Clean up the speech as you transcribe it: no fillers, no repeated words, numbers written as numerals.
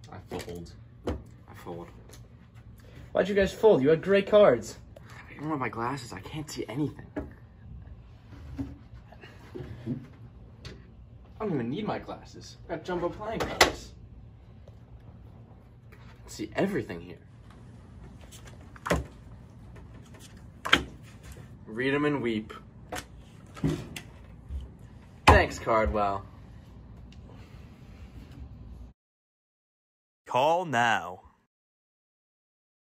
I fold. I fold. Why'd you guys fold? You had great cards. I don't have my glasses. I can't see anything. I don't even need my glasses. I got jumbo playing cards. I see everything here. Read 'em and weep. Thanks, Kardwell. Call now.